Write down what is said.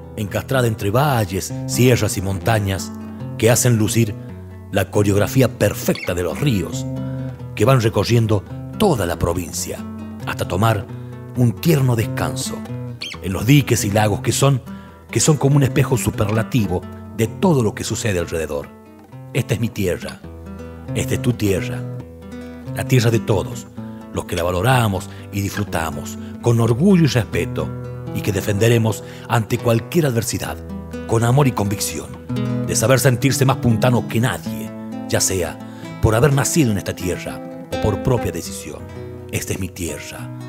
encastrada entre valles, sierras y montañas que hacen lucir la coreografía perfecta de los ríos que van recorriendo toda la provincia hasta tomar un tierno descanso en los diques y lagos que son como un espejo superlativo de todo lo que sucede alrededor. Esta es mi tierra, esta es tu tierra, la tierra de todos, los que la valoramos y disfrutamos con orgullo y respeto y que defenderemos ante cualquier adversidad, con amor y convicción, de saber sentirse más puntano que nadie, ya sea por haber nacido en esta tierra o por propia decisión. Esta es mi tierra,